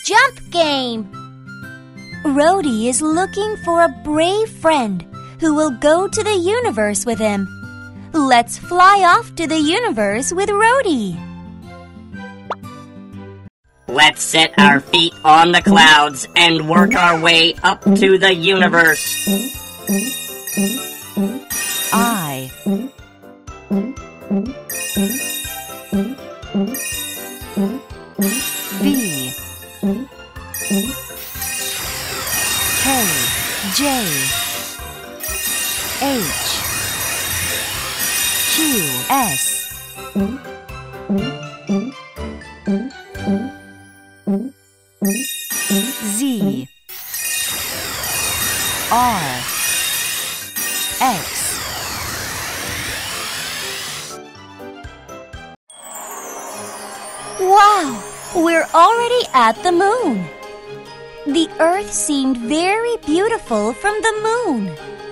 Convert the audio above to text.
jump game. Rhodey is looking for a brave friend who will go to the universe with him. Let's fly off to the universe with Rhodey. Let's set our feet on the clouds and work our way up to the universe. I. B. K. J. H. Q. S. Z. R. X. Wow! We're already at the moon. The Earth seemed very beautiful from the moon.